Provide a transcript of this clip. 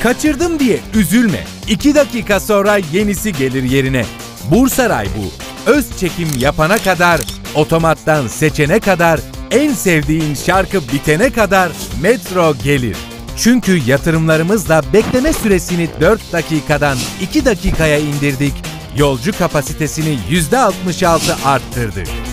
Kaçırdım diye üzülme. 2 dakika sonra yenisi gelir yerine. Bursaray bu. Öz çekim yapana kadar, otomattan seçene kadar, en sevdiğin şarkı bitene kadar Metro gelir. Çünkü yatırımlarımızla bekleme süresini 4 dakikadan 2 dakikaya indirdik. Yolcu kapasitesini %66 arttırdık.